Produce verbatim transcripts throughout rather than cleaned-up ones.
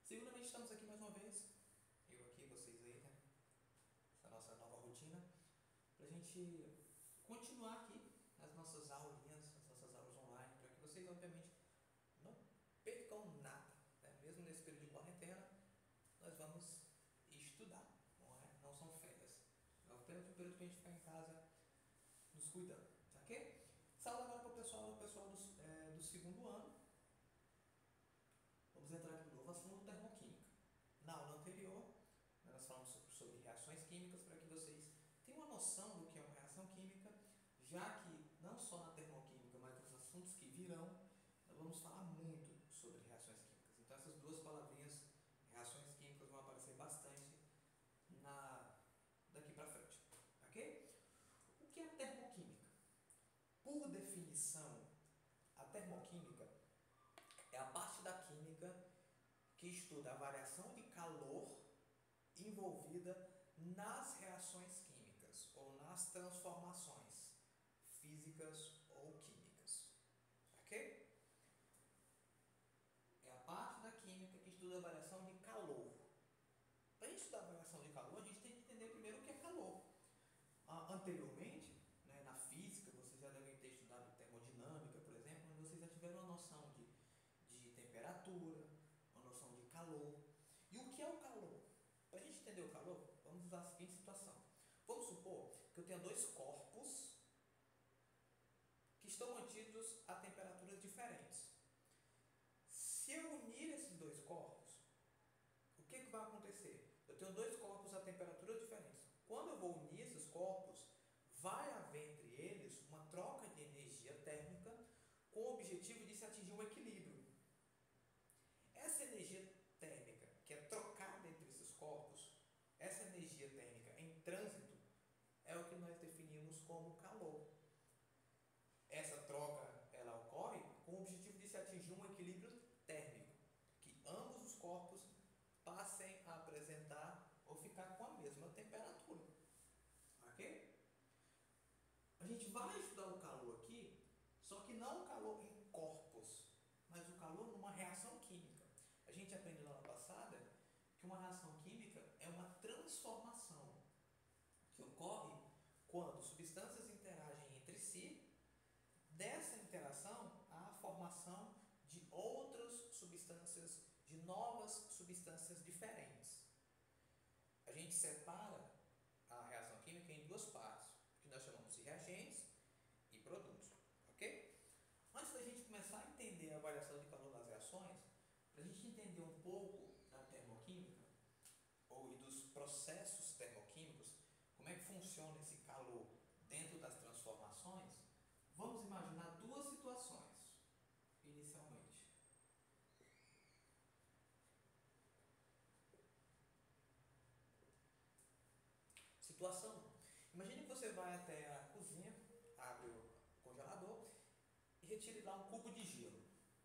Segundamente, estamos aqui mais uma vez, eu aqui, vocês aí, né? Essa nossa nova rotina, para a gente continuar aqui as nossas aulinhas, as nossas aulas online, para que vocês, obviamente, não percam nada, né? Mesmo nesse período de quarentena, nós vamos estudar, não é? Não são férias. É o período que a gente ficar em casa nos cuidando, tá ok? Essa aula agora para o pessoal, o pessoal do, é, do segundo ano. Vamos entrar aqui no novo assunto, termoquímica. Na aula anterior, nós falamos sobre, sobre reações químicas para que vocês tenham uma noção do que é uma reação química, já que não só na termoquímica, mas nos assuntos que virão, nós vamos falar muito sobre reações químicas. Então essas duas palavrinhas, reações químicas, vão aparecer bastante na, daqui para frente. Ok? O que é termoquímica? Por definição, a termoquímica é a parte da química que estuda a variação de calor envolvida nas reações químicas ou nas transformações físicas ou químicas. Ok? É a parte da química que estuda a variação de calor. Para estudar a variação de calor, a gente tem que entender primeiro o que é calor. Anteriormente, né, na física, vocês já devem ter estudado termodinâmica, por exemplo, onde vocês já tiveram uma noção de, de temperatura, uma noção de calor. E o que é o calor? Para a gente entender o calor, vamos usar a seguinte situação. Vamos supor que eu tenha dois corpos que estão mantidos a temperaturas diferentes. Se eu unir esses dois corpos, o que, que vai acontecer? Eu tenho dois corpos a temperaturas diferentes. Quando eu vou unir esses corpos, vai haver entre eles uma troca de energia térmica com o objetivo de se atingir um equilíbrio. Essa energia térmica que é trocada entre esses corpos, essa energia térmica em trânsito, é o que nós definimos como calor. Essa troca ela ocorre com o objetivo de se atingir um equilíbrio térmico, que ambos os corpos passem a apresentar ou ficar com a mesma temperatura. Ok? A gente vai estudar o calor aqui, só que não o calor em corpos, mas o calor numa reação química. A gente aprendeu na aula passada que uma reação química é uma transformação que ocorre quando substâncias interagem entre si. Dessa interação, há a formação de outras substâncias, de novas substâncias diferentes. A gente separa a reação química em duas partes, que nós chamamos de reagentes e produtos. Ok? Antes da gente começar a entender a variação de calor das reações, para a gente entender um pouco da termoquímica ou e dos processos termoquímicos, como é que funciona esse calor dentro das transformações, vamos imaginar duas situações, inicialmente. Situação um. Imagine que você vai até a cozinha, abre o congelador e retire lá um cubo de gelo.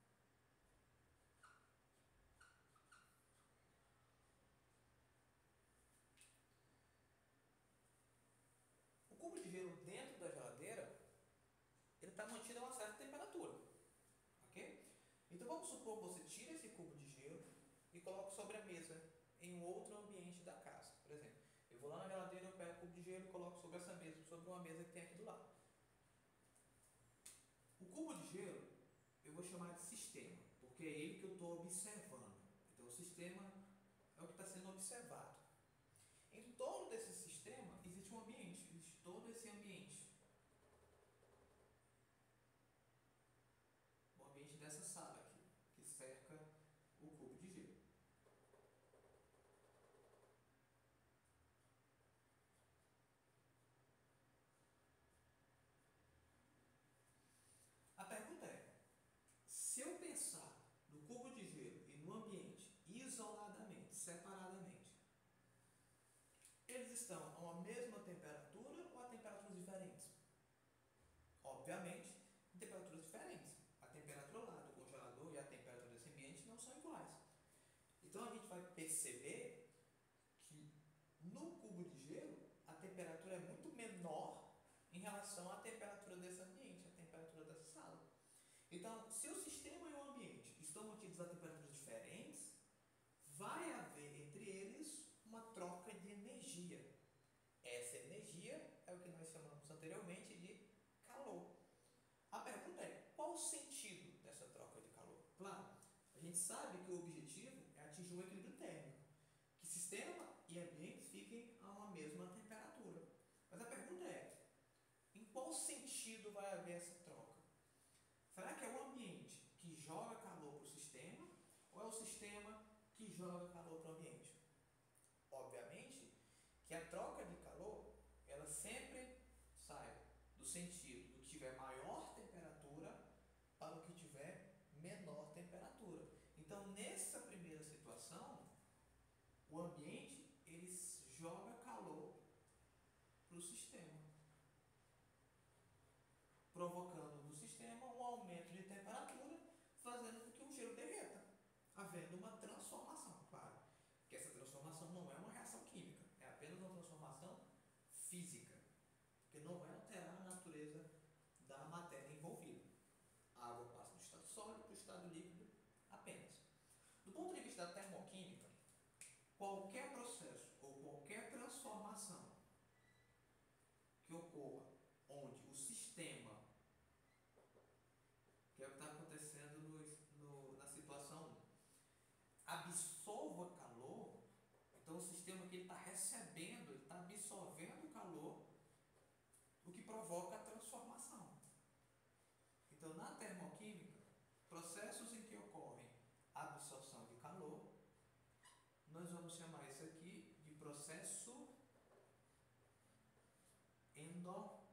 O cubo de gelo dentro da geladeira, ele está mantido a uma certa temperatura. Ok? Então vamos supor que você tira esse cubo de gelo e coloca sobre a mesa em um outro ambiente da casa. Por exemplo, eu vou lá na geladeira, eu pego o cubo de gelo e coloco sobre essa mesa, sobre uma mesa que tem aqui do lado. O cubo de gelo eu vou chamar de sistema, porque é ele que eu estou observando. Então o sistema é o que está sendo observado. Em torno desse sistema existe um ambiente, existe todo esse ambiente. O ambiente dessa sala aqui, que cerca o cubo de gelo. A pergunta é, se eu pensar no cubo de gelo e no ambiente isoladamente, separadamente, eles estão a uma mesma temperatura ou a temperaturas diferentes? Obviamente, em temperaturas diferentes. A temperatura lá do congelador e a temperatura desse ambiente não são iguais. Então a gente vai perceber que no cubo de gelo a temperatura é muito menor em relação à temperatura desse ambiente, à temperatura dessa sala. Então, se o sistema e o ambiente estão mantidos a temperaturas diferentes, vai haver entre eles uma troca de energia. Essa energia é o que nós chamamos anteriormente de calor. A pergunta é, qual o sentido dessa troca de calor? Claro, a gente sabe que o objetivo é atingir um equilíbrio térmico, que sistema e ambiente fiquem a uma mesma temperatura. Mas a pergunta é, em qual sentido vai haver essa troca? Será que é o ambiente que joga calor para o sistema ou é o sistema que joga calor para o ambiente? Obviamente que a troca de calor, ela sempre sai do sentido do que tiver maior temperatura para o que tiver menor temperatura. Então, nessa primeira situação, o ambiente ele joga calor para o sistema, provocando no sistema um aumento de temperatura, fazendo com que o gelo derreta, havendo uma transformação, claro, que essa transformação não é uma reação química, é apenas uma transformação física, que não vai alterar a natureza da matéria envolvida. A água passa do estado sólido para o estado líquido apenas. Do ponto de vista da termoquímica, qualquer processo ou qualquer transformação que ocorra onde o sistema, que é o que está acontecendo no, no, na situação um, absorva calor, então o sistema que ele está recebendo, ele está absorvendo calor, o que provoca a transformação. Então, na termoquímica, processos em que ocorrem a absorção de calor, nós vamos chamar isso aqui de processo endotérmico.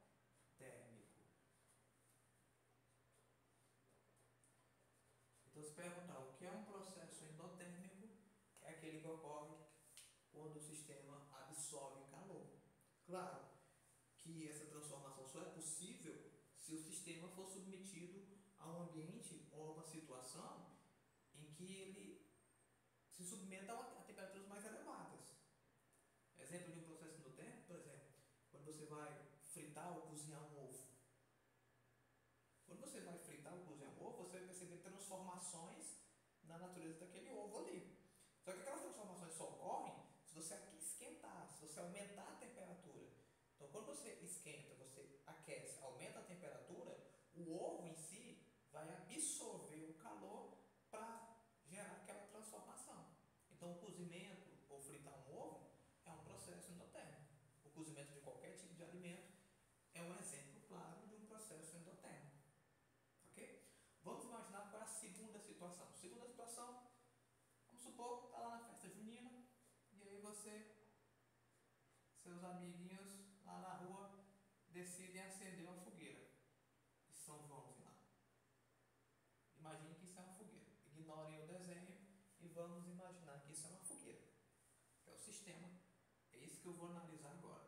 Então, se perguntar o que é um processo endotérmico, é aquele que ocorre quando o sistema absorve calor. Claro que essa transformação só é possível se o sistema for submetido a um ambiente ou a uma situação em que ele se submeta a temperaturas mais elevadas. Exemplo de um processo endotérmico, por exemplo, quando você vai fritar ou cozinhar um ovo. Quando você vai fritar ou cozinhar um ovo, você vai perceber transformações na natureza daquele ovo ali. Só que aquelas transformações só ocorrem se você esquentar, se você aumentar a temperatura. Então, quando você esquenta, você aquece, aumenta a temperatura, o ovo em si vai absorver o calor para gerar aquela transformação. Então, o cozimento ou fritar um ovo é um processo endotérmico. O cozimento de qualquer tipo de alimento é um exemplo claro de um processo endotérmico. Ok? Vamos imaginar qual é a segunda situação. Segunda situação, vamos supor que está lá na festa junina e aí você, seus amiguinhos lá na rua decidem acender uma fogueira de São Joãozinho lá. Imagine que isso é uma fogueira. Ignorem o desenho e vamos imaginar que isso é uma fogueira. Que é o sistema. É isso que eu vou analisar agora.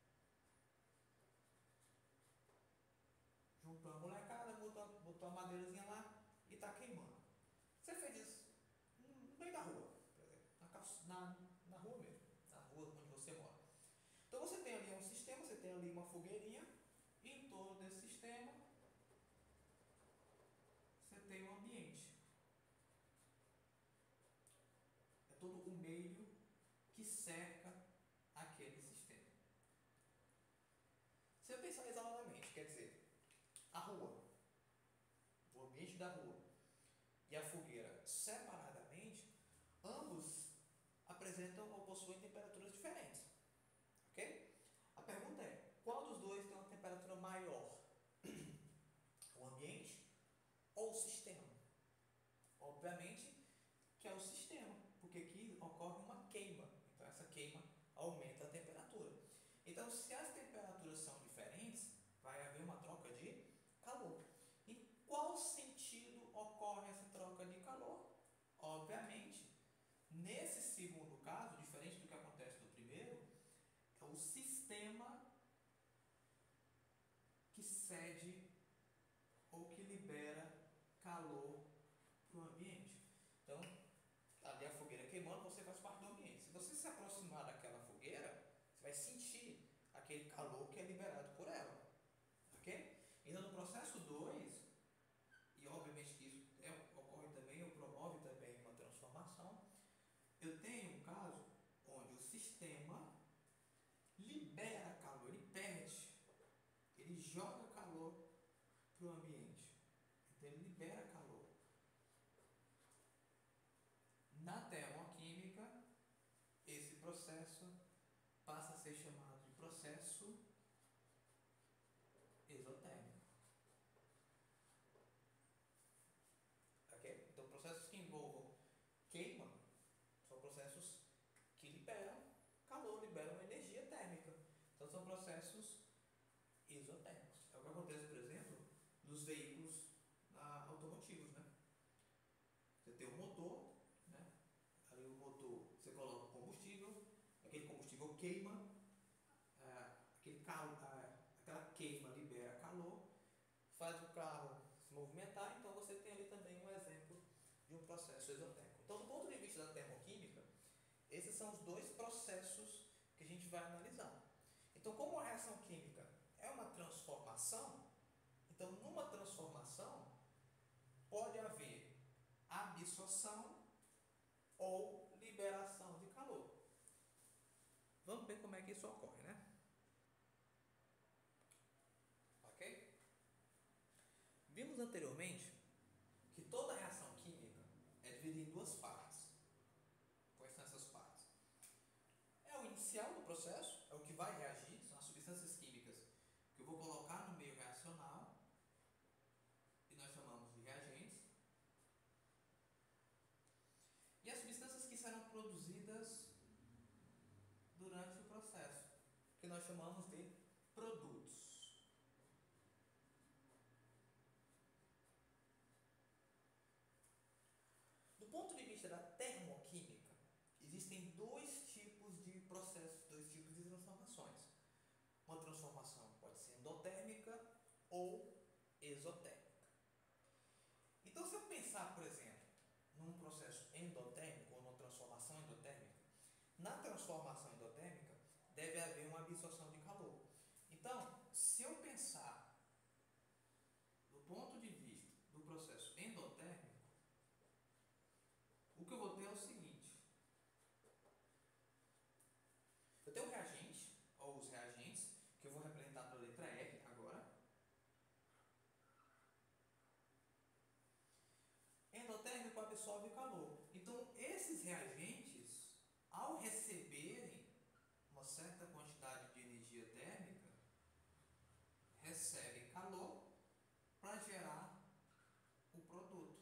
Juntou a molecada, botou, botou a madeirazinha lá e está queimando. Você fez isso no meio da rua, por exemplo, na, na, na rua mesmo, na rua onde você mora. Então você tem ali um sistema, você tem ali uma fogueirinha, e em torno desse sistema você tem um ambiente. É todo o meio que cerca aquele sistema. Se eu pensar isoladamente, quer dizer, a rua, o ambiente da rua e a fogueira separadamente, ambos apresentam ou possuem temperaturas diferentes. Ok? A pergunta é, qual dos dois tem uma temperatura maior? O ambiente ou o sistema? Obviamente que é o sistema, porque aqui ocorre uma queima. Então essa queima aumenta a temperatura. Então, se as temperaturas são diferentes, vai haver uma troca de calor. Em qual sentido ocorre essa troca de calor? Obviamente, nesse segundo caso, diferente do que acontece no primeiro, é o sistema que cede ou que libera calor para o ambiente. Então, ali a fogueira queimando, você faz parte do ambiente. Se você se aproximar daquela fogueira, você vai sentir aquele calor que é liberado por ela. Ok? Então, no processo dois, e obviamente que isso é, ocorre também, ou promove também uma transformação, eu tenho um caso onde o sistema libera calor, ele perde, ele joga calor para o ambiente. Então ele libera calor. Na termoquímica, esse processo passa a ser chamado de processo exotérmico. Okay? Então, processos que envolvam queima são processos que liberam calor, liberam energia térmica. Então, são processos exotérmicos. É o que acontece, por exemplo, nos veículos ah, automotivos, né? Você tem um motor, né? Aí o motor, você coloca o combustível, aquele combustível queima, ah, aquele carro, ah, aquela queima libera calor, faz o carro se movimentar. Então você tem ali também um exemplo de um processo exotérmico. Então, do ponto de vista da termoquímica, esses são os dois processos que a gente vai analisar. Então, como a reação química é uma transformação, então numa transformação pode haver absorção ou liberação de calor. Vamos ver como é que isso ocorre, né? Ok? Vimos anteriormente que toda reação química é dividida em duas partes. Quais são essas partes? É o inicial do processo, é o que vai reagir, são as substâncias químicas que eu vou colocar no meio reacional, e nós chamamos de reagentes. E as substâncias que serão produzidas durante o processo, que nós chamamos de produtos. Do ponto de vista da termoquímica, existem dois tipos de processos, dois tipos de transformações. Uma transformação pode ser endotérmica ou exotérmica. Então, se eu pensar, por exemplo, num processo endotérmico ou numa transformação endotérmica, na transformação endotérmica deve haver uma absorção de calor. Então, se eu pensar do ponto de vista do processo endotérmico, o que eu vou ter é o seguinte: eu tenho um reagente, ou os reagentes, que eu vou representar pela letra R agora. Endotérmico absorve calor. Então, esses reagentes, ao receberem uma certa quantidade de energia térmica, recebem calor para gerar o produto.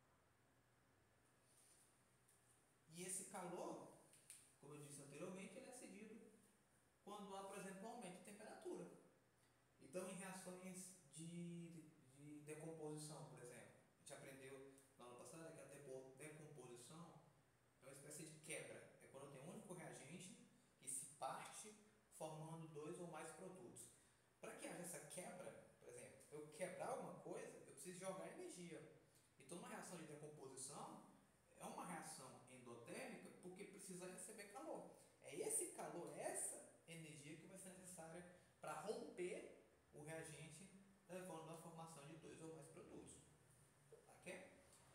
E esse calor, como eu disse anteriormente, ele é cedido quando há, por exemplo, um aumento de temperatura. Então, em reações de, de decomposição, por exemplo, a gente aprendeu na aula passada que a decomposição é uma espécie de quebra. É quando tem um único reagente que se parte formando dois ou mais produtos. Para que haja essa quebra, por exemplo, eu quebrar alguma coisa, eu preciso jogar energia. Então, uma reação de decomposição é uma reação endotérmica porque precisa receber calor. É esse calor, essa energia que vai ser necessária para romper o reagente, levando à formação de dois ou mais produtos. Ok?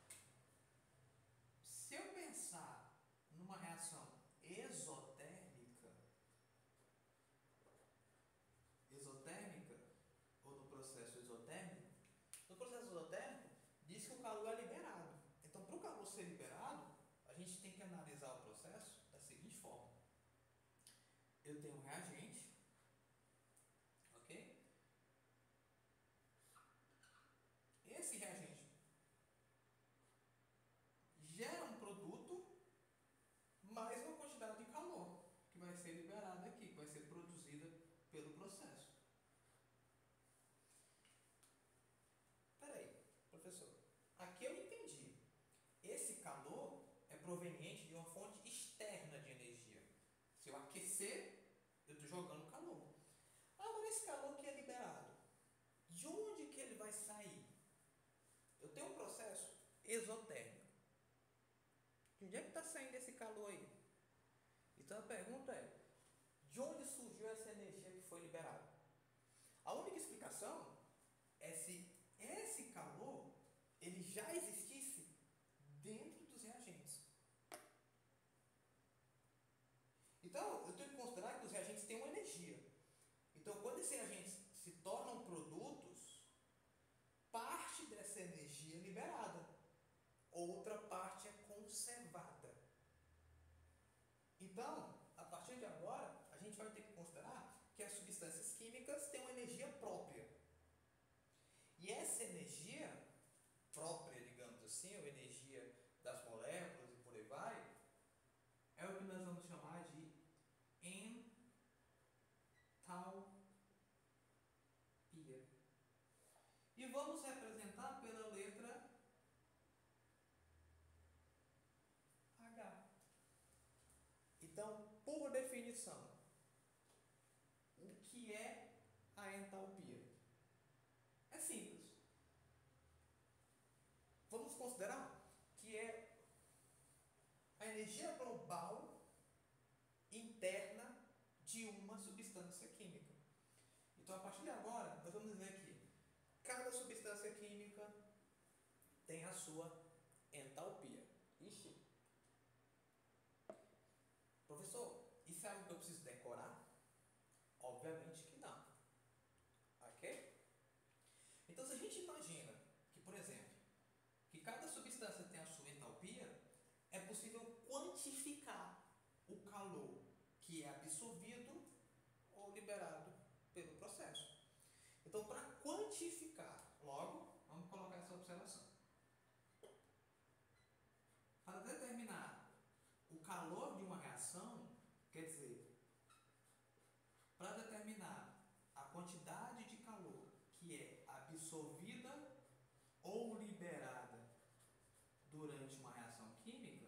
Se eu pensar numa reação exotérmica, exotérmica, ou no processo exotérmico, no processo exotérmico, diz que o calor é liberado. Então, para o calor ser liberado, a gente tem que analisar o processo da seguinte forma: eu tenho um reagente, ok? Esse reagente gera um produto mais uma quantidade de calor que vai ser liberada aqui, que vai ser produzida pelo processo. Espera aí, professor. Aqui eu entendi. Esse calor é proveniente de uma fonte externa de energia. Se eu aquecer, eu estou jogando calor. Agora, esse calor que é liberado, de onde que ele vai sair? Eu tenho um processo exotérmico. De onde é que está saindo esse calor aí? Então a pergunta é: de onde surgiu essa energia que foi liberada? A única explicação é se esse calor ele já existisse dentro dos reagentes. Então, a partir de agora, a gente vai ter que considerar que as substâncias químicas têm uma energia própria. E essa energia própria, digamos assim, ou energia das moléculas e por aí vai, é o que nós vamos chamar de entalpia. E vamos representar pela letra H. Então, por definição, o que é a entalpia? É simples. Vamos considerar que é a energia global interna de uma substância química. Então, a partir de agora, nós vamos dizer que cada substância química tem a sua entalpia. Ixi. Professor, isso é algo que eu preciso decorar? Obviamente que não. Ok? Então, se a gente imagina que, por exemplo, que cada substância tem a sua entalpia, é possível quantificar o calor que é absorvido ou liberado pelo processo. Então, para quantificar, logo, vamos colocar essa observação. Para determinar o calor de uma reação, quer dizer, para determinar a quantidade de calor que é absorvida ou liberada durante uma reação química,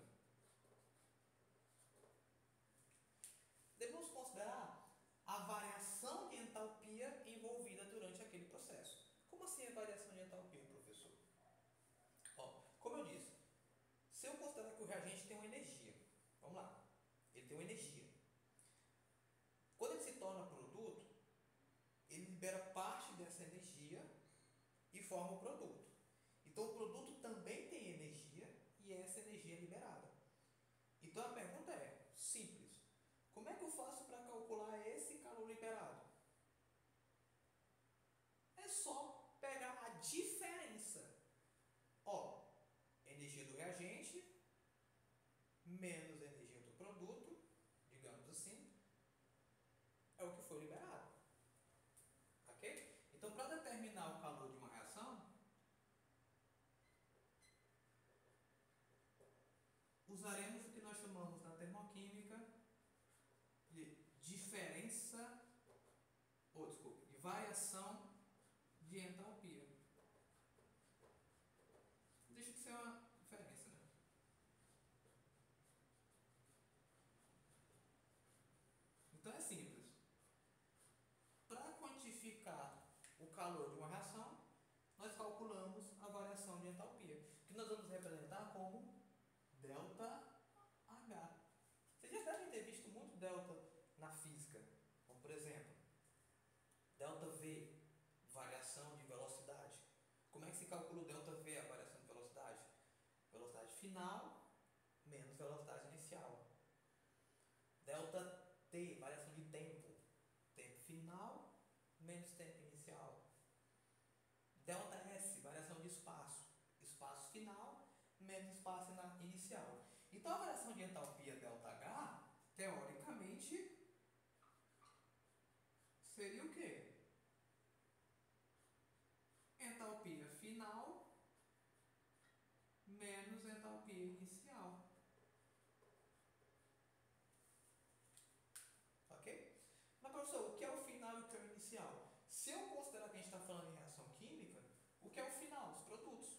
devemos considerar a variação de entalpia envolvida durante aquele processo. Como assim a variação de entalpia, professor? Ó, como eu disse, se eu considerar que o reagente tem uma energia, vamos lá, ele tem uma energia. Quando ele se torna produto, ele libera parte dessa energia e forma o produto. Então, o produto também tem energia e essa energia é liberada. Então, a pergunta é simples. Como é que eu faço para calcular esse calor liberado? É só pegar a diferença. Ó, energia do reagente menos energia do produto, digamos assim, é o que foi liberado. Ok? Então, para determinar o calor de uma reação, usaremos o que nós chamamos na termoquímica de diferença, ou desculpe, de variação de entalpia. Deixa de ser uma diferença, né? Então é simples. Para quantificar o calor de uma reação, nós calculamos a variação de entalpia, que nós vamos representar como delta H. Vocês já devem ter visto muito delta na física, como por exemplo, delta V, variação de velocidade. Como é que se calcula o delta V, a variação de velocidade? Velocidade final menos velocidade inicial. Delta T, variação de tempo. Tempo final menos tempo inicial. Delta S, variação de espaço. Espaço final menos espaço inicial. Então, a variação de entalpia ΔH, teoricamente, seria o quê? Entalpia final menos entalpia inicial. Ok? Mas, professor, o que é o final e o que é o inicial? Se eu considerar que a gente está falando em reação química, o que é o final? Os produtos.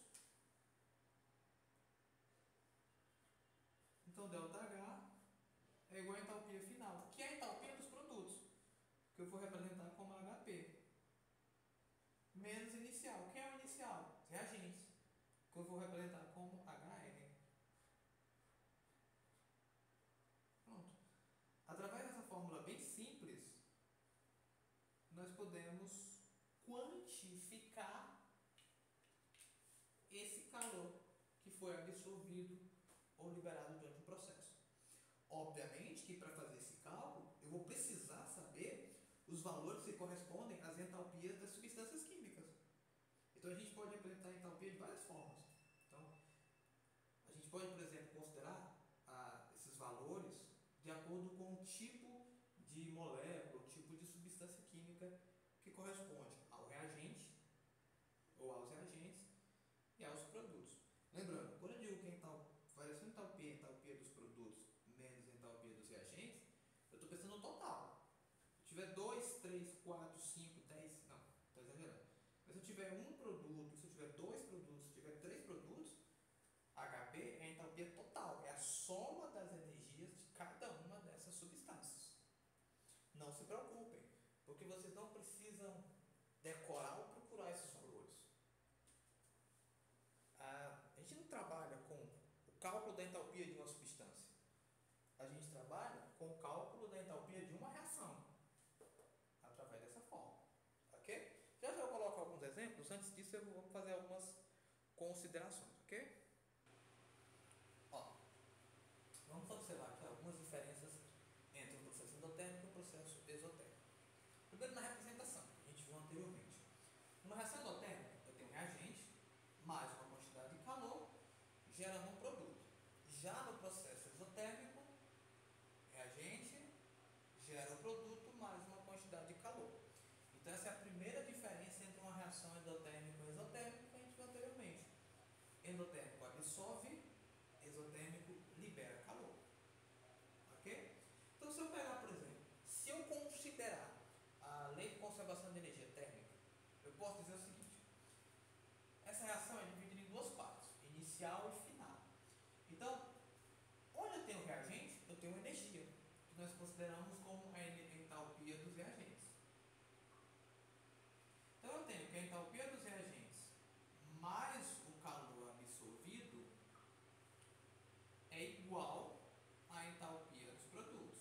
Então, ΔH é igual a entalpia final, que é a entalpia dos produtos, que eu vou representar como H P. Menos inicial. Quem é o inicial? Reagentes, que eu vou representar como H R. Pronto. Através dessa fórmula bem simples, nós podemos quantificar esse calor que foi absorvido ou liberado durante o processo. Obviamente que para fazer esse cálculo, eu vou precisar saber os valores que correspondem às entalpias das substâncias químicas. Então, a gente pode representar a entalpia de várias formas. Então, a gente pode, por exemplo, considerar ah, esses valores de acordo acordo com o tipo de molécula, o tipo de substância química que corresponde ao reagente ou aos reagentes e aos produtos. Lembrando, quando eu digo que ental, variação de entalpia, entalpia dos produtos menos entalpia dos reagentes, eu estou pensando no total. Se tiver dois, três, quatro, cinco, dez, não, estou exagerando. Mas se eu tiver um produto, se eu tiver dois produtos, se eu tiver três produtos, H P é a entalpia total, é a soma das energias de cada uma dessas substâncias. Não se preocupem, porque vocês não precisam decorar ou procurar esses valores. A gente não trabalha com o cálculo da entalpia de uma substância. A gente trabalha com o cálculo da entalpia de uma reação, através dessa forma. Ok? Já já eu coloco alguns exemplos, antes disso eu vou fazer algumas considerações. Ok? Ó, vamos observar aqui algumas diferenças entre o processo endotérmico e o processo exotérmico. Primeiro, na representação, que a gente viu anteriormente. Numa reação endotérmica, eu tenho um reagente mais uma quantidade de calor gerando um produto. Já no processo exotérmico, reagente gera o produto mais uma quantidade de calor. Então, essa é a primeira diferença entre uma reação endotérmica e exotérmica que a gente viu anteriormente. Endotérmico absorve, exotérmico libera calor. Ok? Então, se eu pegar, por exemplo, se eu considerar a lei de conservação de energia térmica, eu posso dizer o seguinte: essa reação é dividida em duas partes, inicial e final. Então, onde eu tenho reagente, eu tenho energia, que nós consideramos como a entalpia dos reagentes. Então, eu tenho que a entalpia dos reagentes mais o calor absorvido é igual à entalpia dos produtos.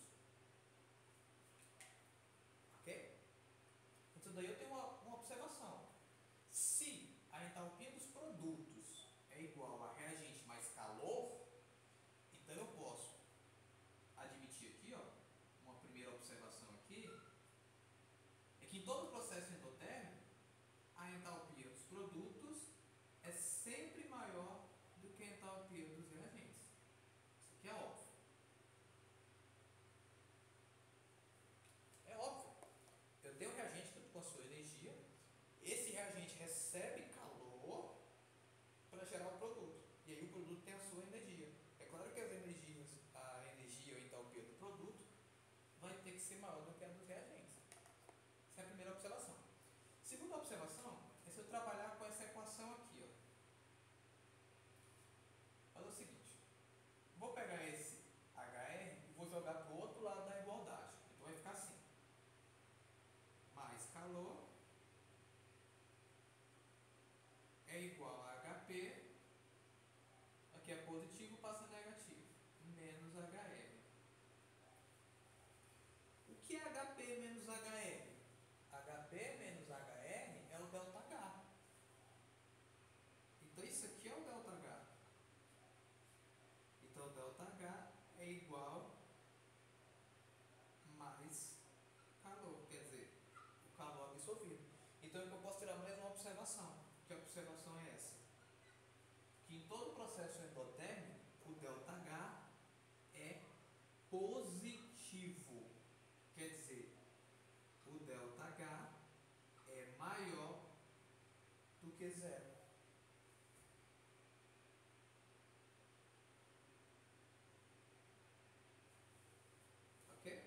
Ok? Então, daí eu tenho uma, uma observação. Se a entalpia dos produtos é igual a reagente mais calor, então eu posso admitir aqui, ó, uma primeira observação aqui, é que em todo o processo endotérmico, a entalpia dos produtos é sempre maior do que a entalpia dos reagentes. Isso aqui é óbvio. É óbvio. Eu tenho um reagente com a sua energia, esse reagente recebe calor para gerar o produto. E aí o produto tem a sua energia. É claro que as energias, a energia ou a entalpia do produto vai ter que ser maior do que a dos reagentes. Essa é a primeira observação. Segunda observação é se eu trabalhar com essa equação aqui. Ó. Olha o seguinte. Vou pegar esse H R e vou jogar para o outro lado da igualdade. Então vai ficar assim. Mais calor é igual a H P, aqui é positivo, passa negativo, menos H R. O que é H P menos H R? H P menos H R é o ΔH. Então isso aqui é o ΔH. Então ΔH é igual mais calor, quer dizer, o calor absorvido. Então eu posso tirar mais uma observação. Que observação é essa? Que em todo o processo endotérmico, o ΔH é positivo. Quer dizer, o ΔH é maior do que zero. Ok?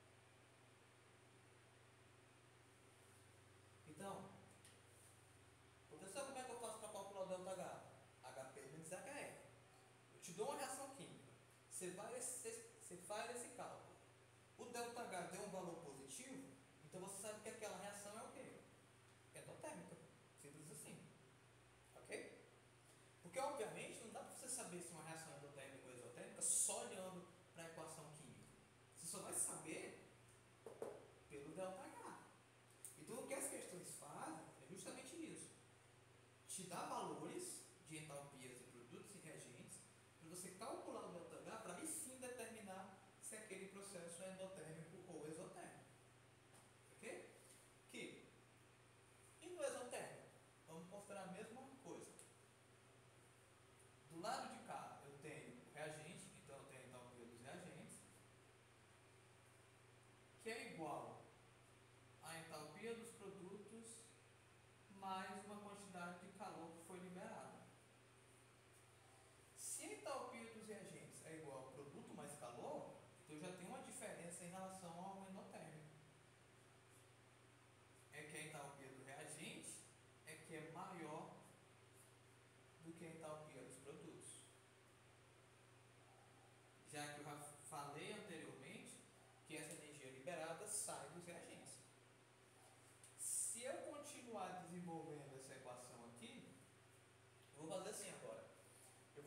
Então, professor, como é que eu faço para calcular o ΔH? H P menos H R. Eu te dou uma reação química. Você, vai, você, você faz esse cálculo. O ΔH deu um valor positivo, então você sabe que aquela reação é o quê? Endotérmica. Simples assim. Ok? Porque, obviamente, não dá para você saber se uma reação é endotérmica ou exotérmica só olhando para a equação química. Você só vai saber pelo ΔH. Então, o que as questões fazem é justamente isso. Te dá valores de entalpias de produtos e reagentes para você calcular o ΔH para aí sim determinar se aquele processo é endotérmico ou exotérmico. Ok? Que, e no exotérmico? Vamos considerar a mesma coisa. Do lado de cá eu tenho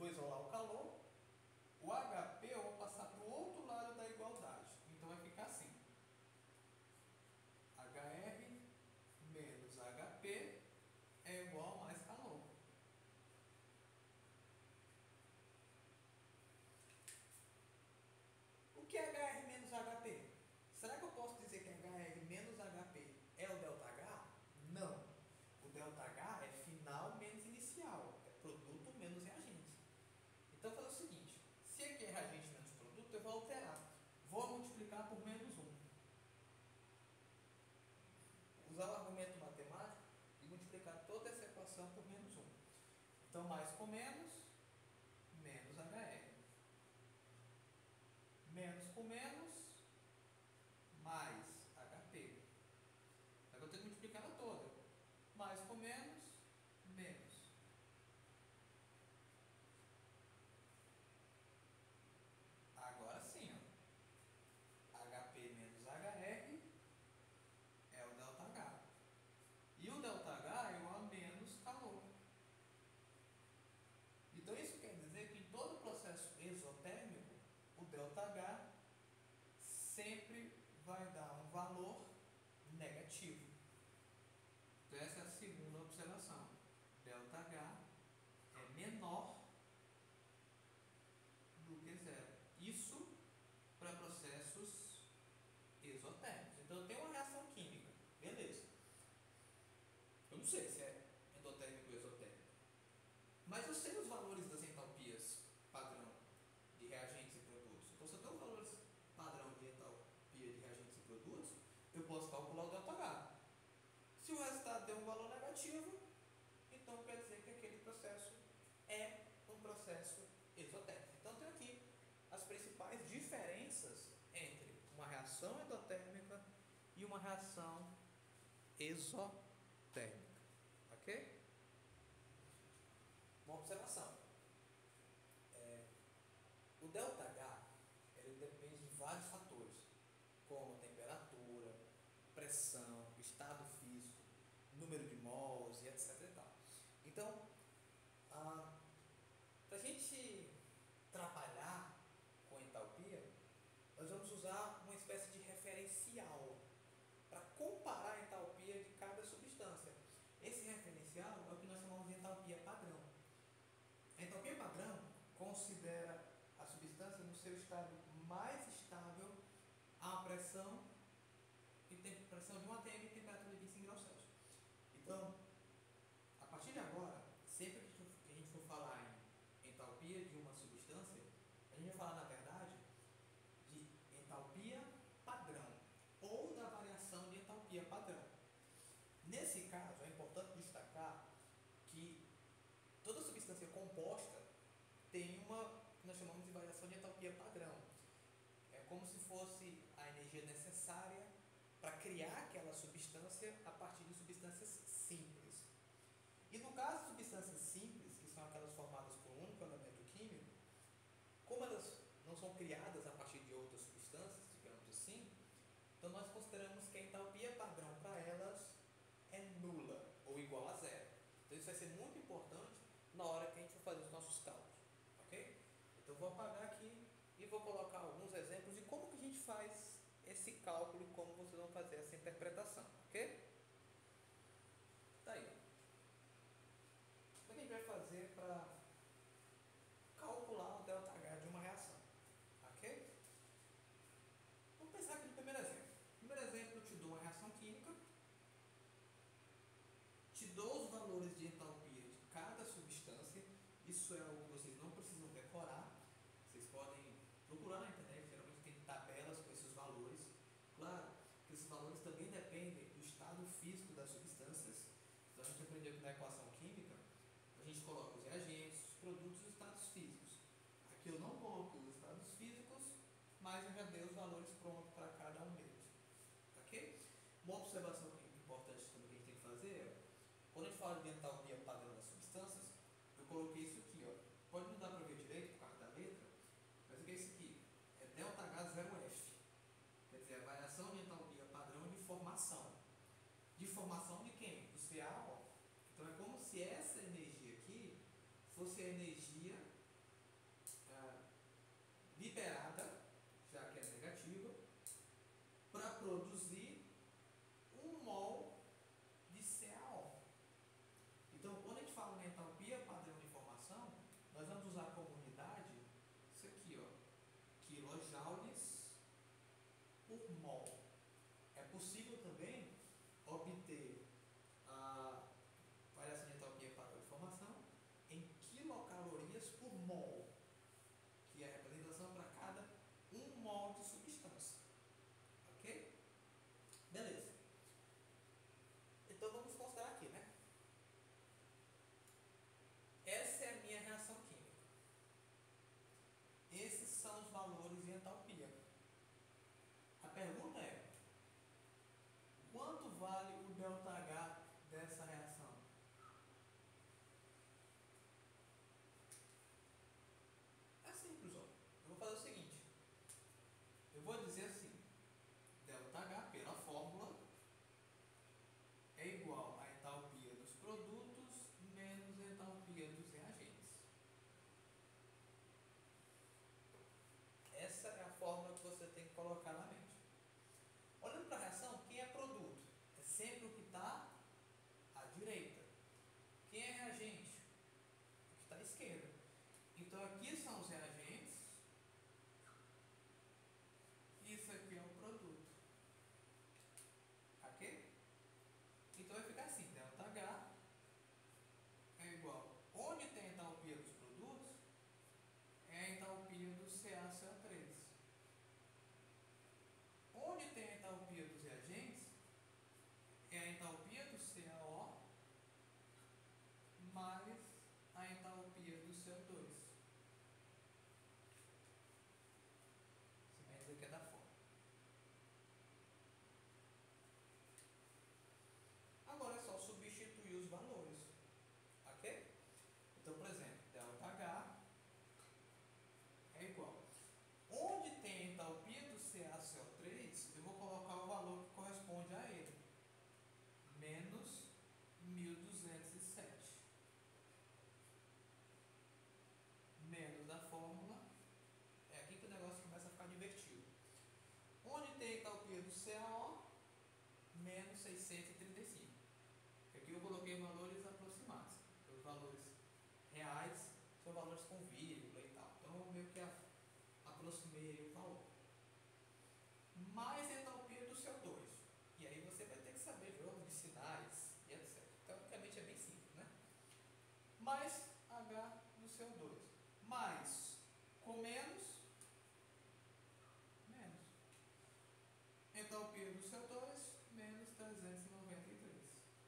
vou isolar o calor, o H P eu vou passar para o outro lado da igualdade. Então vai ficar assim. H R menos H P é igual a mais calor. O que é H R menos H P? Será que eu posso dizer que H R menos H P é o ΔH? Não. O ΔH é final menos inicial. É produto menos reagente. Então, vou fazer o seguinte. Se aqui é reagente menos produto, eu vou alterar. Vou multiplicar por menos um. Usar o argumento matemático e multiplicar toda essa equação por menos um. Então, mais com menos, menos H R. Menos com menos, mais H P. Agora eu tenho que multiplicar ela toda. Mais com menos, menos. Agora sim, ó. H P menos H R é o ΔH. E o ΔH é igual a menos calor. Então isso quer dizer que em todo processo exotérmico, o ΔH sempre vai dar um valor negativo. Então essa é a segunda observação. ΔH é menor do que zero. Isso para processos exotérmicos. Então eu tenho uma reação química, beleza. Eu não sei se é endotérmico ou exotérmico, mas eu sei os valores das entalpias padrão de reagentes e produtos. Então se eu tenho os valores padrão de entalpia de reagentes e produtos, eu posso calcular o ΔH. Se o resultado der um valor negativo, então quer dizer que aquele processo é um processo exotérmico. Então tem aqui as principais diferenças entre uma reação endotérmica e uma reação exotérmica. Ok? Uma observação. É, o ΔH ele depende de vários fatores, como temperatura, pressão, estado físico, número de mols e etc e tal. Então, ah, para a gente trabalhar com entalpia, nós vamos usar uma espécie de referencial para comparar a entalpia de cada substância. Esse referencial é o que nós chamamos de entalpia padrão. A entalpia padrão considera a substância no seu estado mais estável a pressão e pressão de um atm e temperatura de vinte e cinco graus Celsius. Então, a partir de agora, sempre que a gente for falar em entalpia de uma substância, a gente vai falar, na verdade, de entalpia padrão ou da variação de entalpia padrão. Nesse caso, é importante destacar que toda substância composta tem uma que nós chamamos de variação de entalpia padrão. É como se fosse a energia necessária para criar aquela substância a partir de substâncias simples. E no caso de substâncias simples, que são aquelas formadas por um único elemento químico, como elas não são criadas a partir de outras substâncias, digamos assim, então nós consideramos que a entalpia padrão para elas é nula ou igual a zero. Então isso vai ser muito importante na hora que a gente for fazer os nossos cálculos, ok? Então vou apagar aqui e vou colocar alguns exemplos de como que a gente faz esse cálculo e como vocês vão fazer essa interpretação, ok? Tá aí. O que a gente vai fazer para calcular o ΔH de uma reação, ok? Vamos pensar aqui no primeiro exemplo. No primeiro exemplo eu te dou uma reação química, te dou os valores de entalpia de cada substância. Isso é algo que vocês não precisam decorar. Vocês podem procurar na internet, geralmente tem tabelas com esses valores. Claro que esses valores também dependem do estado físico das substâncias. Então a gente aprendeu que na equação química a gente coloca os reagentes, os produtos e os estados físicos. Aqui eu não coloquei os estados físicos, mas eu já dei os valores prontos para cada um deles. Ok? Uma observação importante também que a gente tem que fazer é, quando a gente fala de entalpia padrão das substâncias, eu coloquei isso aqui, ó. Pode não dar para ver direito por causa da letra, mas o que é isso aqui? É ΔH zero F. Quer dizer, a variação de entalpia padrão de formação. De formação de quem? Do C A O. Então é como se essa energia aqui fosse a energia esquerda. Então aqui são os reagentes, isso aqui é o produto. Ok? Então vai ficar assim, ΔH é igual, onde tem a entalpia dos produtos, é a entalpia do C A C O três. Onde tem a entalpia dos reagentes, é a entalpia do C A O mais a entalpia do C O dois. Esse método aqui é da forma. Agora é só substituir os valores. Ok? Então, por exemplo, ΔH é igual. Onde tem a entalpia do C A C O três, eu vou colocar o valor que corresponde a ele. Menos mil duzentos e sete. Menos da fórmula. É aqui que o negócio começa a ficar divertido. Onde tem a entalpia do C A O, menos seiscentos e trinta e cinco. Aqui eu coloquei valores aproximados. Os valores reais são valores com vírgula e tal. Então eu meio que aproximei o valor. Mais a entalpia do C O dois. E aí você vai ter que saber jogo de sinais e etcétera. Teoricamente é bem simples, né? Mais H do C O dois. Mais com menos, menos. Entalpia do C O dois, menos trezentos e noventa e três.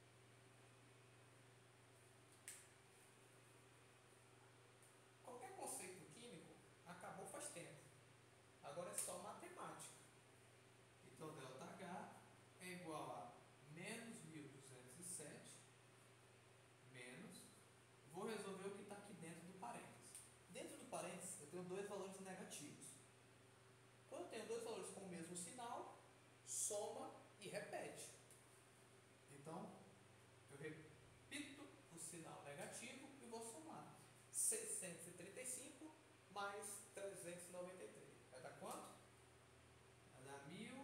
Qualquer conceito químico acabou faz tempo. Agora é só matemática. Então, ΔH é igual a menos mil duzentos e sete, menos, vou resolver o que está aqui dentro do parênteses. Dentro do parênteses, eu tenho dois valores negativos. Quando eu tenho dois valores com o mesmo sinal, soma e repete. Então, eu repito o sinal negativo e vou somar. seiscentos e trinta e cinco mais trezentos e noventa e três. Vai dar quanto? Vai dar mil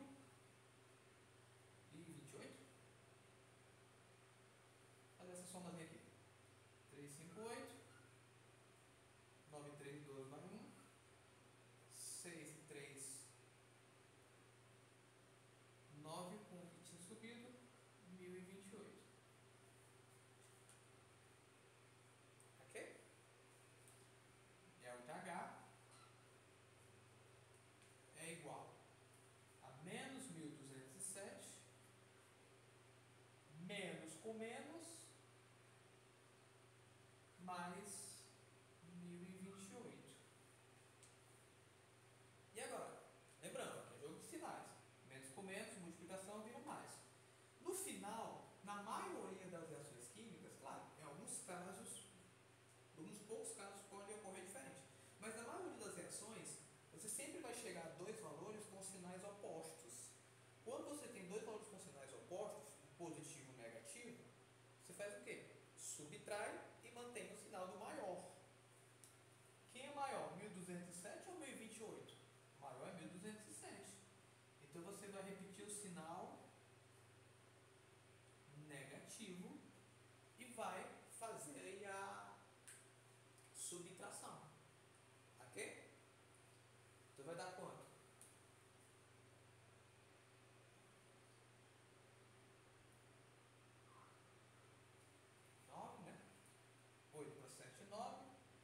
e vinte e oito. Fazer essa somazinha aqui. trezentos e cinquenta e oito. nove, três, doze vai um. seis e três, nove com o que tinha subido. mil e vinte e oito. Ok? ΔH é igual a menos mil duzentos e sete, menos com menos, mais mil e vinte e oito. E agora? Lembrando, aqui é jogo de sinais. Menos com menos, multiplicação vira mais. No final, na maioria das reações químicas, claro, em alguns casos, em alguns poucos casos pode ocorrer diferente. Mas na maioria das reações, você sempre vai chegar a dois valores com sinais opostos. Quando você tem dois valores com sinais opostos, positivo e negativo, você faz o quê? Subtrai e mantém o sinal do maior. Quem é maior, mil duzentos e sete ou mil e vinte e oito? O maior é mil duzentos e sete. Então você vai repetir o sinal negativo e vai fazer aí a subtração. Ok? Então vai dar quanto? nove, né? oito para sete, nove.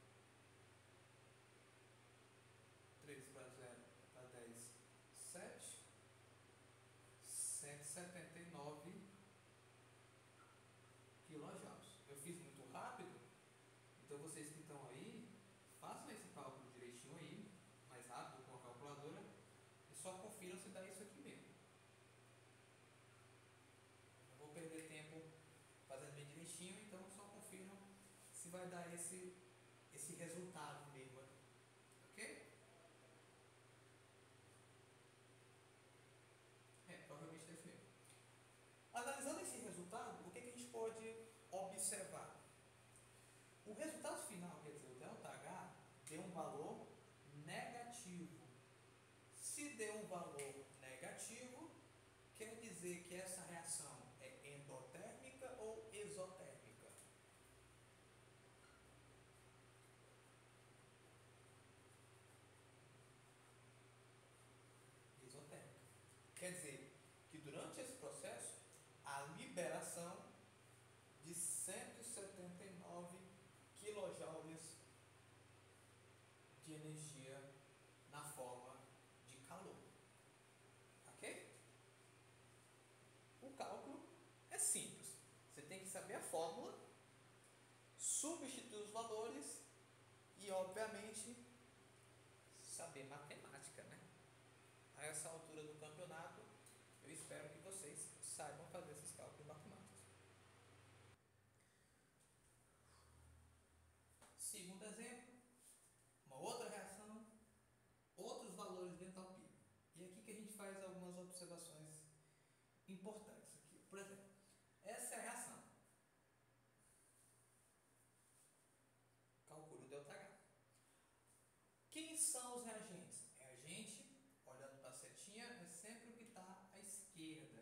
três para zero, para dez, sete. cento e setenta e nove quilojoules. Eu fiz muito rápido, então vocês que estão aí, façam esse cálculo direitinho aí, mais rápido com a calculadora, e só confiram se dá isso aqui mesmo. Não vou perder tempo fazendo bem direitinho, então só confiram se vai dar esse, esse resultado mesmo aqui. Ok? É, provavelmente deve mesmo. Analisando esse resultado, o que, que a gente pode observar? O resultado final, quer dizer, o ΔH, deu um valor negativo. Se deu um valor negativo, quer dizer que essa reação é endotérmica ou exotérmica? energia na forma de calor. Ok? O cálculo é simples. Você tem que saber a fórmula, substituir os valores e, obviamente, saber matemática, né? A essa altura do campeonato, eu espero que vocês saibam fazer esses cálculos matemáticos. Segundo exemplo, uma outra reação, outros valores de entalpia. E aqui que a gente faz algumas observações importantes. Aqui. Por exemplo, essa é a reação. Calcule o ΔH. Quem são os reagentes? Reagente, olhando para a setinha, é sempre o que está à esquerda.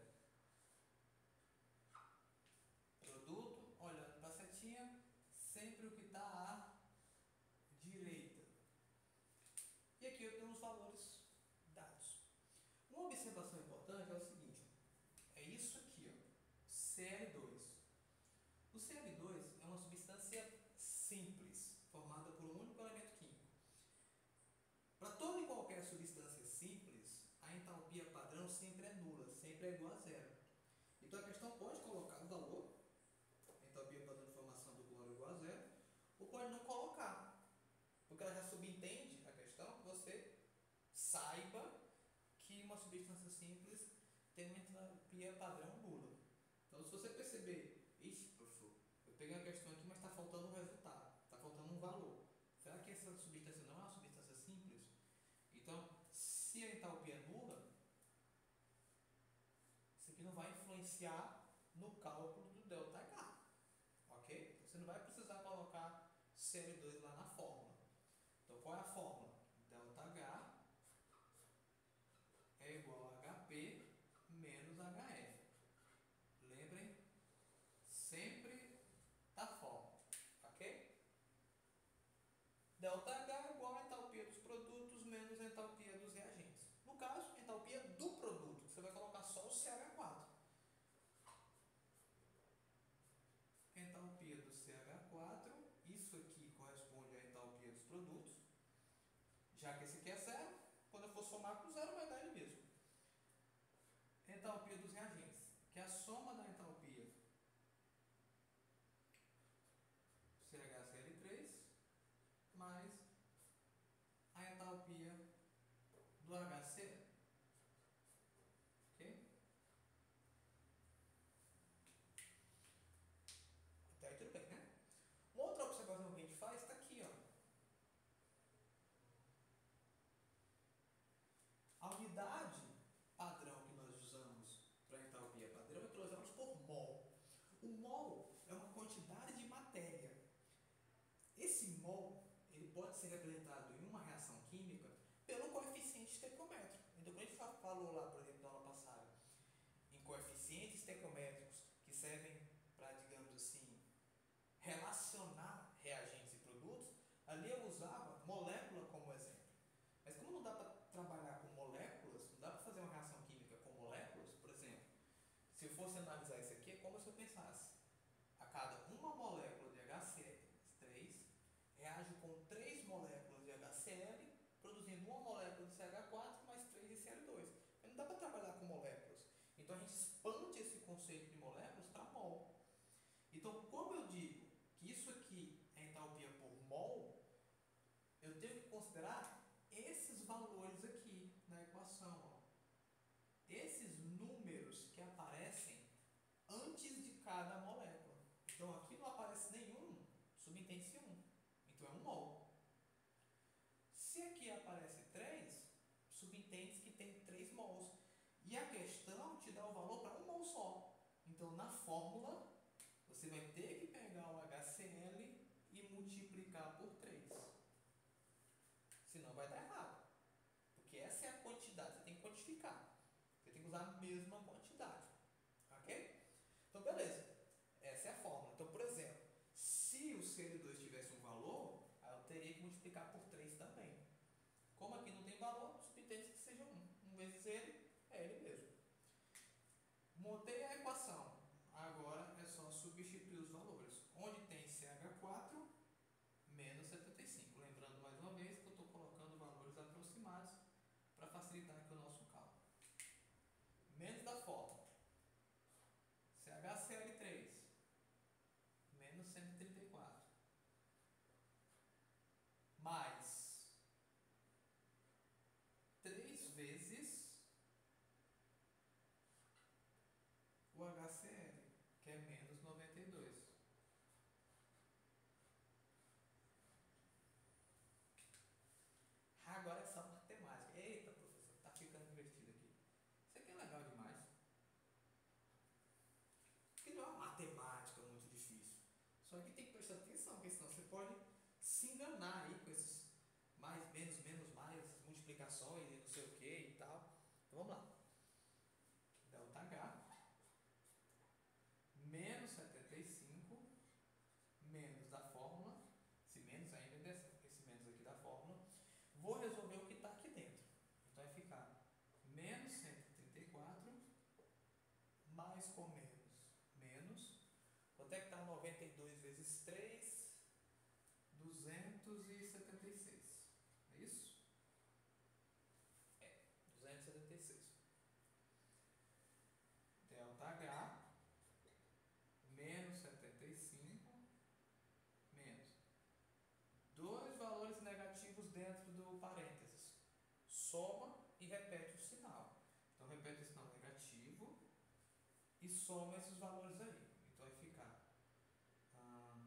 Produto, olhando para a setinha, sempre o que está à direita. E aqui eu tenho os valores dados. Uma observação importante é o seguinte, é isso aqui, ó, C L dois. O C L dois é uma substância simples, formada por um único elemento químico. Para toda e qualquer substância simples, a entalpia padrão sempre é nula, sempre é igual a zero. Então a questão pode colocar o valor, a entalpia padrão de formação do cloro é igual a zero, ou pode não colocar, porque ela já subentende a questão que você saiba que uma substância simples tem uma entalpia padrão nula. Então, se você perceber, ixi, professor, eu peguei uma questão aqui, mas está faltando um resultado, está faltando um valor. Será que essa substância não é uma substância simples? Então, se a entalpia é nula, isso aqui não vai influenciar no cálculo do ΔH. Ok? Então, você não vai precisar colocar C L dois lá na fórmula. Então, qual é a fórmula? ΔH é igual a H P menos H F. Lembrem sempre da fórmula. Ok? ΔH é igual a entalpia dos produtos menos a entalpia dos reagentes. No caso, entalpia do produto. Você vai colocar só o C H quatro. Entalpia do C H quatro. Isso aqui corresponde à entalpia dos produtos. Já que esse aqui é zero, quando eu for somar com zero, vai dar ele mesmo. Entalpia dos reagentes, que é a soma da entalpia C H C L três mais a entalpia do H C L. Ok? Até aí tudo bem, né? Uma outra observação que a gente faz está aqui, ó. A unidade padrão que nós usamos para a entalpia padrão é que nós usamos por mol. O mol é uma quantidade de matéria. Esse mol ele pode ser representado em uma reação química pelo coeficiente estequiométrico. Então, quando a gente falou lá, por exemplo, na aula passada, em coeficientes estequiométricos que servem para, digamos assim, relacionar reagentes e produtos, ali eu usava molécula como exemplo. Mas como não dá para trabalhar com moléculas, não dá para fazer uma reação química com moléculas, por exemplo, se eu fosse analisar isso aqui, é como se eu pensasse, a cada uma molécula de H C L três reage com três moléculas de H C L, produzindo uma molécula de C H quatro mais três de C L dois. Mas não dá para trabalhar com moléculas. Então a gente expande esse conceito de moléculas para mol. Então, como eu digo que isso aqui é entalpia por mol, eu tenho que considerar esses valores aqui na equação. Ó. Esses números que aparecem antes de cada molécula. Então, aqui não aparece nenhum, subentende-se um. Então, é um mol. Se aqui aparece três, subentende-se que tem três mols. E a questão te dá o valor para um mol só. Então, na fórmula, você vai ter que pegar o H C L e multiplicar por três. Senão vai dar errado. Porque essa é a quantidade, você tem que quantificar. Você tem que usar a mesma quantidade. Ok? Então, beleza. Essa é a fórmula. Então, por exemplo, se o C L dois tivesse um valor, eu teria que multiplicar por três também. Como aqui não tem valor, subentende que seja um. um vezes ele, é ele mesmo. Montei a equação. Agora é só substituir os valores. Onde tem C H quatro menos setenta e cinco. Lembrando mais uma vez que eu estou colocando porque senão você pode se enganar aí com esses mais, menos, menos, mais, multiplicações e não sei o que e tal. Então vamos lá. Delta H menos setenta e cinco menos da fórmula, esse menos ainda é desse, esse menos aqui da fórmula, vou resolver o que está aqui dentro. Então vai ficar menos cento e trinta e quatro mais com menos, menos, quanto é que está noventa e dois vezes três? duzentos e setenta e seis. É isso? É, duzentos e setenta e seis. Delta H menos setenta e cinco menos dois valores negativos dentro do parênteses. Soma e repete o sinal. Então repete o sinal negativo e soma esses valores aí. Então vai ficar ah,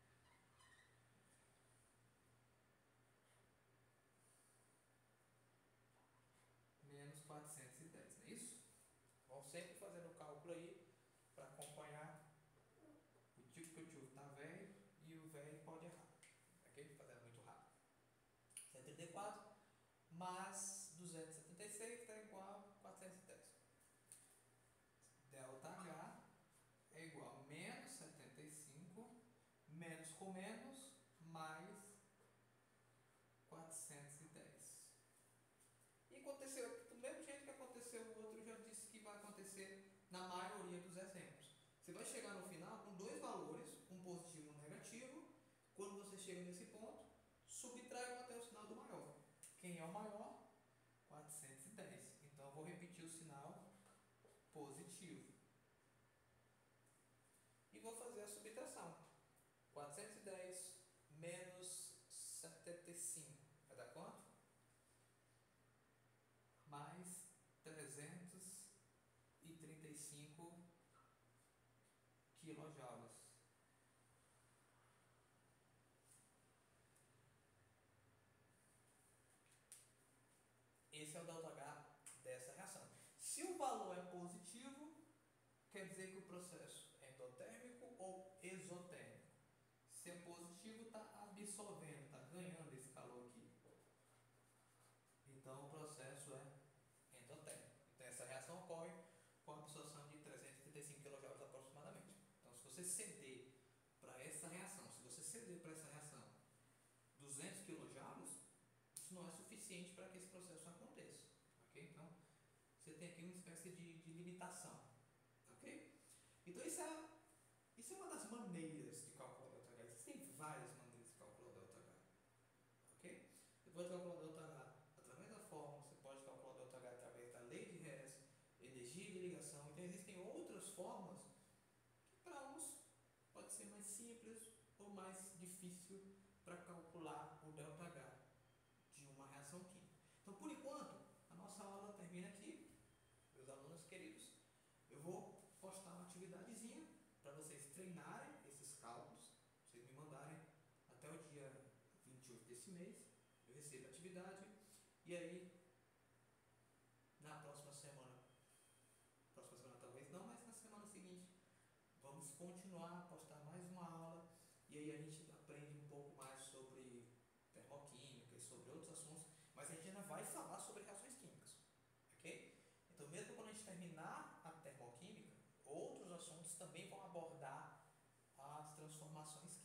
menos quatrocentos e dez, não é isso? Vão sempre fazendo o cálculo aí para acompanhar o tipo que o tio está velho e o velho pode errar. Ok? Fazendo muito rápido. cento e trinta e quatro mais duzentos e setenta e seis está igual a quatrocentos e dez. Delta H é igual a menos setenta e cinco menos com menos mais quatrocentos e dez. E aconteceu do mesmo jeito que aconteceu o outro, eu já disse que vai acontecer na maioria dos exemplos. Você vai chegar no final com dois valores, um positivo e um negativo. Quando você chega nesse ponto, subtrai até o sinal do maior. Quem é o maior? quatrocentos e dez. Então eu vou repetir o sinal positivo. E vou fazer a subtração. quatrocentos e dez menos setenta e cinco. Vai dar quanto? Mais trezentos e trinta e cinco quilojoules. Esse é o delta H dessa reação. Se o valor é positivo, quer dizer que o processo é endotérmico ou exotérmico. Se é positivo, está absorvendo, está ganhando esse calor aqui. Então o processo é endotérmico. Então essa reação ocorre com a absorção de trezentos e trinta e cinco quilojoules aproximadamente. Então se você ceder para essa reação, se você ceder para essa reação duzentos quilojoules, isso não é suficiente para que esse processo aconteça. Ok? Então você tem aqui uma espécie de, de limitação. Ok? Então isso é, isso é uma das maneiras de calcular o delta H. Existem várias maneiras de calcular o delta H. Ok? Você pode calcular o delta H através da fórmula, você pode calcular o delta H através da lei de Hess, energia de ligação. Então existem outras formas que para uns pode ser mais simples ou mais difícil para calcular o delta H de uma reação química. Então por enquanto a nossa aula termina aqui, meus alunos queridos. Eu vou postar uma atividadezinha para vocês treinarem esses cálculos, vocês me mandarem até o dia vinte e oito desse mês, eu recebo a atividade e aí na próxima semana, próxima semana talvez não, mas na semana seguinte vamos continuar a postar mais uma aula e aí a gente aprende um pouco mais sobre termoquímica e sobre outros assuntos, mas a gente ainda vai falar sobre reações químicas, ok? Então mesmo quando a gente terminar a termoquímica, outros assuntos também vão abordar as transformações